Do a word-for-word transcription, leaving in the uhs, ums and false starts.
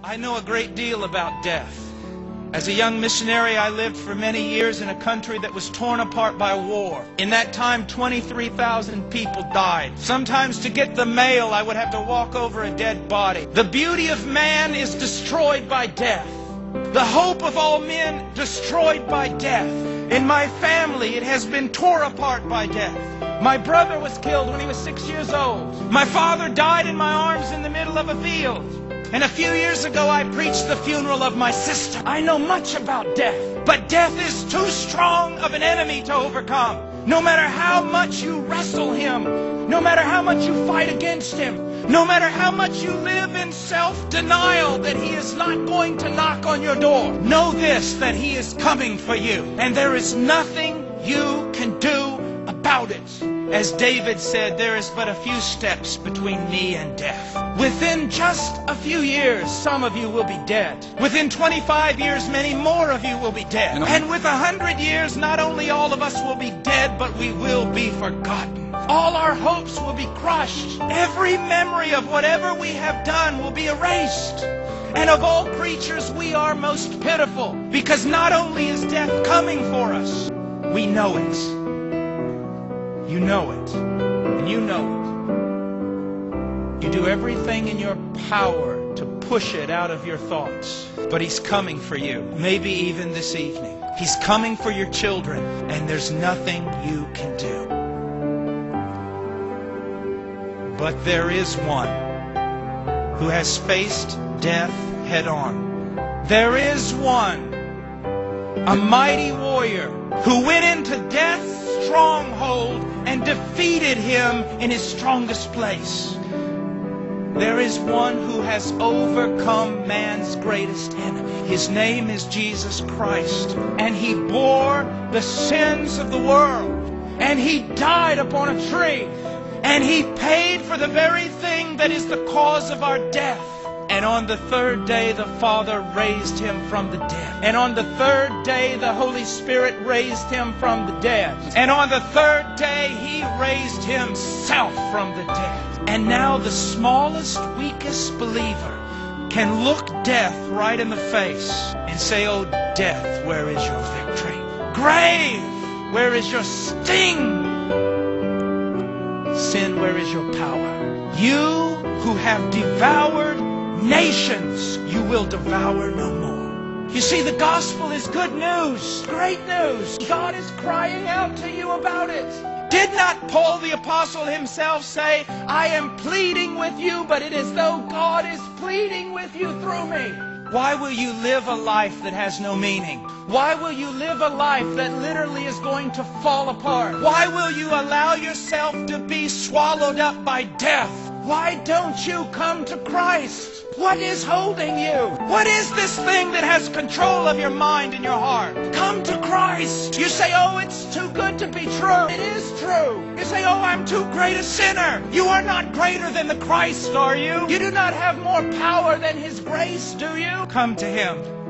I know a great deal about death. As a young missionary, I lived for many years in a country that was torn apart by war. In that time, twenty-three thousand people died. Sometimes to get the mail, I would have to walk over a dead body. The beauty of man is destroyed by death. The hope of all men destroyed by death. In my family, it has been torn apart by death. My brother was killed when he was six years old. My father died in my arms in the middle of a field. And a few years ago, I preached the funeral of my sister. I know much about death, but death is too strong of an enemy to overcome. No matter how much you wrestle him, no matter how much you fight against him, no matter how much you live in self-denial that he is not going to knock on your door, know this, that he is coming for you. And there is nothing you can do about it. As David said, there is but a few steps between me and death. Within just a few years, some of you will be dead. Within twenty-five years, many more of you will be dead. And with a hundred years, not only all of us will be dead, but we will be forgotten. All our hopes will be crushed. Every memory of whatever we have done will be erased. And of all creatures, we are most pitiful, because not only is death coming for us, we know it. You know it, and you know it. You do everything in your power to push it out of your thoughts. But he's coming for you, maybe even this evening. He's coming for your children, and there's nothing you can do. But there is one who has faced death head on. There is one, a mighty warrior, who went into death's stronghold and defeated him in his strongest place. There is one who has overcome man's greatest enemy. His name is Jesus Christ. And he bore the sins of the world. And he died upon a tree. And he paid for the very thing that is the cause of our death. And on the third day, the Father raised him from the dead. And on the third day, the Holy Spirit raised him from the dead. And on the third day, he raised himself from the dead. And now the smallest, weakest believer can look death right in the face and say, "Oh, death, where is your victory? Grave, where is your sting? Sin, where is your power? You who have devoured nations, you will devour no more." You see, the gospel is good news, great news. God is crying out to you about it. Did not Paul the apostle himself say, "I am pleading with you, but it is though God is pleading with you through me"? Why will you live a life that has no meaning? Why will you live a life that literally is going to fall apart? Why will you allow yourself to be swallowed up by death? Why don't you come to Christ? What is holding you? What is this thing that has control of your mind and your heart? Come to Christ. You say, "Oh, it's too good to be true." It is true. You say, "Oh, I'm too great a sinner." You are not greater than the Christ, are you? You do not have more power than his grace, do you? Come to him.